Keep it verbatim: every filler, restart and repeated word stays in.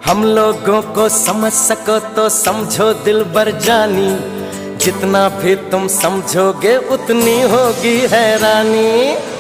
हम लोगों को समझ सको तो समझो दिलबर जानी, जितना भी तुम समझोगे उतनी होगी हैरानी।